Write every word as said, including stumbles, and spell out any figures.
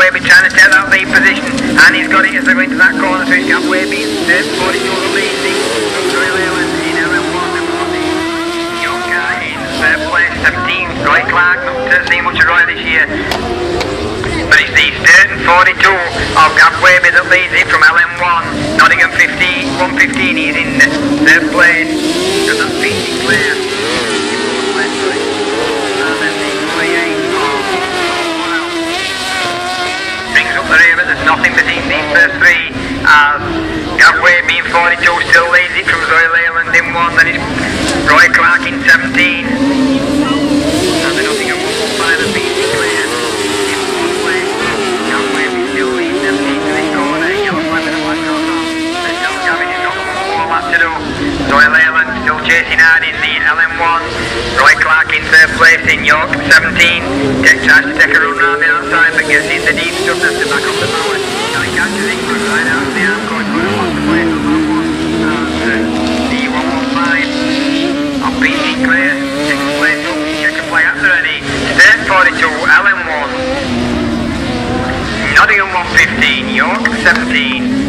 Gapway trying to take that lead position, and he's got it as they're going to that corner, so it's Gapway being third, forty-two the leading. Roy Leyland in L M one, Yorker in third place, seventeen. Roy Clark, not to see much of Roy this year. But it's the third and forty-two of Gapway that leads it from L M one. Nottingham fifteen, one fifteen, he's in third place. And that's Pete Sinclair. Brings up the rear, but there's nothing between these first three. As Gapway being forty-two still leads it from Roy Leyland in one. Then it's Roy Clark in seventeen. And the Nottingham one one five and Pete Sinclair. Roy Leyland still chasing hard in the L M one. Roy Clark in third place in York, seventeen. Tech tries to take a run round the outside, but gets in the deep stuff to back up the forward. Now he catches it, goes right out of the arm, going to lost the place on that one. And the one one five of Pete Sinclair takes the place up, check a play after ready. Third forty-two, L M one. Nottingham one fifteen, York seventeen.